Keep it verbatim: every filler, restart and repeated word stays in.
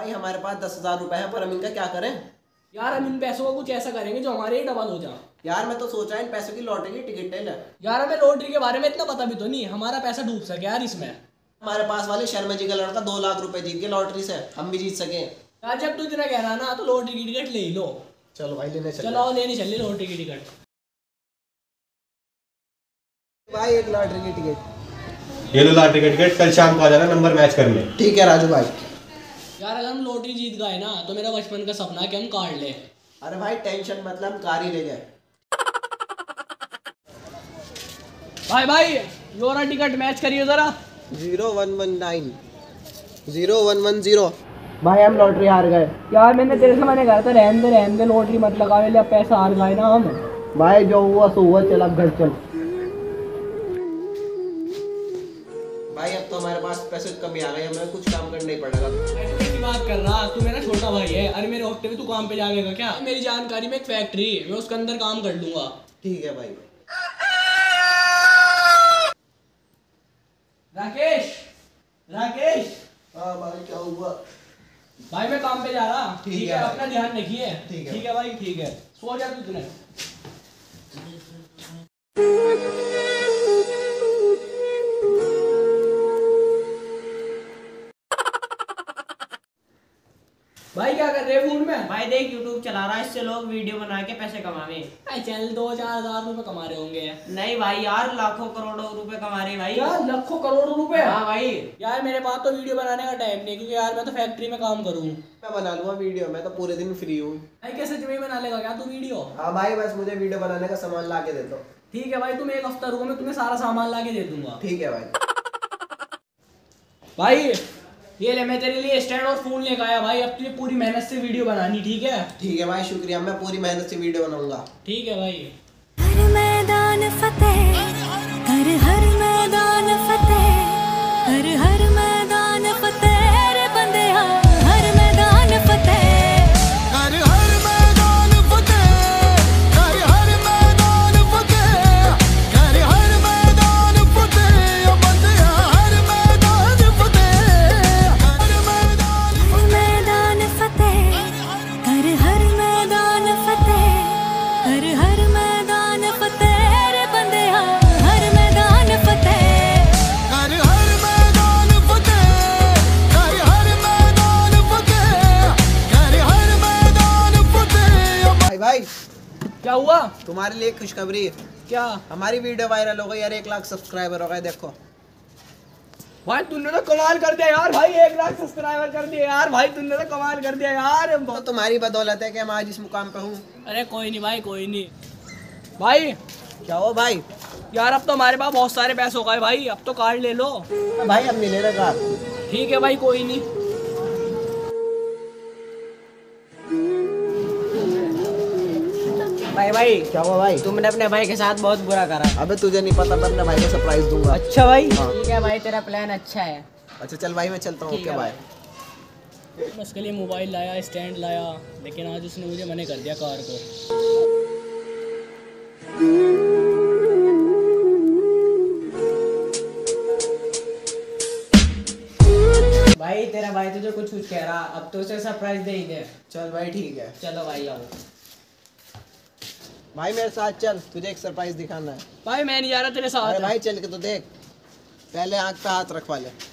भाई हमारे पास दस हजार रुपए है, पर हम इनका क्या करें? यार हम इन पैसों को कुछ ऐसा करेंगे जो हमारे ही डबल हो जाए। यार मैं तो सोच रहा इन पैसों की लॉटरी की टिकट ले। यार हमें लॉटरी के बारे में इतना पता भी तो नहीं, हमारा पैसा डूब सके यार इसमें। हमारे पास वाले शर्मा जी का लड़का दो लाख रुपए जीत गया लॉटरी से, हम भी जीत सके। यार जब तू इतना कह रहा ना तो लॉटरी की टिकट ले ही लो। चलो भाई लेने चलो। चलो लेने चलिए लॉटरी की टिकट। भाई एक लॉटरी की टिकट। ये लो लॉटरी की टिकट, कल शाम को आ जाना नंबर मैच करने। ठीक है राजू भाई। यार अगर हम लॉटरी जीत गए ना तो मेरा बचपन का सपना है कि हम कार ले। अरे भाई टेंशन मतलब कार ही ले गए। भाई भाई योरा टिकट मैच करिए जरा। Zero one one nine zero one one zero. भाई हम लॉटरी हार गए। यार मैंने तेरे से मैंने कहा था रहने दे रहने दे लॉटरी मत लगावे ले, अब पैसा हार गए ना हम। भाई जो हुआ सो हुआ, चल अब घर चल। भाई अब तो हमारे पास पैसे की कमी आ गई, हमें कुछ काम करना ही पड़ेगा। ऐसे की बात कर रहा, तू मेरा छोटा भाई है। अरे मेरे वक्त में तू काम पे जाएगा क्या? मेरी जानकारी में एक फैक्ट्री है, मैं उसके अंदर काम कर लूंगा। ठीक है भाई। राकेश राकेश। हाँ भाई क्या हुआ? भाई मैं काम पे जा रहा। ठीक ठीक है है, भाई। अपना ध्यान रखिए। ठीक है। ठीक है भाई, ठीक है, सो जा तू तुने। भाई क्या कर रहे हैं फोन में? भाई देख यूट्यूब चला रहा है, इससे लोग वीडियो बना के पैसे कमावे। चैनल दो चार हजार रुपए कमा रहे होंगे। नहीं भाई यार लाखों करोड़ों रुपए कमा रहे भाई। क्या लाखों करोड़ों रुपए? हाँ भाई। यार मेरे पास तो वीडियो बनाने का टाइम नहीं, क्योंकि यार मैं तो फैक्ट्री में काम करूँ। मैं बना लूंगा वीडियो, मैं तो पूरे दिन फ्री हूँ। भाई कैसे जमीन बना लेगा क्या तू वीडियो? हाँ भाई बस मुझे वीडियो बनाने का सामान ला के दे दो। ठीक है भाई, तुम एक हफ्ता रुको, मैं तुम्हें सारा सामान ला के दे दूंगा। ठीक है भाई। भाई ये ले मैं तेरे लिए स्टैंड और फोन लेकर आया भाई, अब तुझे पूरी मेहनत से वीडियो बनानी, ठीक है? ठीक है भाई शुक्रिया, मैं पूरी मेहनत से वीडियो बनाऊंगा। ठीक है भाई। हर मैदान फतेह कर, हर मैदान फतेह कर, हर मैदान फतेह रे बंदेया, हर मैदान फतेह कर, हर मैदान फतेह कर, हर मैदान फतेह कर, हर मैदान फतेह ओ बंदेया, हर मैदान फतेह, हर मैदान फतेह कर, हर मैदान फतेह कर, हर मैदान फतेह रे बंदेया, हर मैदान फतेह कर, हर मैदान फतेह कर, हर मैदान फतेह कर, हर मैदान फतेह ओ भाई भाई क्या हुआ? तुम्हारे लिए खुशखबरी। क्या? हमारी वीडियो वायरल हो गई यार, एक लाख सब्सक्राइबर हो गए देखो। भाई तूने तो कमाल कर दिया यार, भाई एक लाख सब्सक्राइबर कर दिया यार, भाई तूने तो कमाल कर दिया यार। तो तुम्हारी बदौलत है कि मैं आज इस मुकाम पे हूँ। अरे कोई नहीं भाई, कोई नहीं। भाई क्या हो भाई? यार अब तो हमारे पास बहुत सारे पैसे हो गए भाई, अब तो कार्ड ले लो। भाई अब नहीं ले रहा कार। ठीक है भाई, कोई नहीं। भाई भाई क्या हुआ भाई? तुमने अपने भाई के साथ बहुत बुरा करा। अबे तुझे नहीं पता, मैं अपने भाई को सरप्राइज दूंगा। अच्छा भाई। हाँ। ठीक है भाई, तेरा प्लान अच्छा है। अच्छा चल भाई मैं चलता हूँ। ठीक ओके है भाई। मैं उसके लिए मोबाइल लाया, स्टैंड लाया, लेकिन आज उसने मुझे मना कर दिया कार को। भाई तेरा भाई तुझे कुछ कुछ कह रहा, अब तो उसे सरप्राइज दे ही दे। चल भाई ठीक है। चलो भाई आओ। भाई मेरे साथ चल, तुझे एक सरप्राइज दिखाना है। भाई मैं नहीं जा रहा तेरे अरे साथ। भाई चल के तो देख, पहले आँख पे हाथ रखवा ले।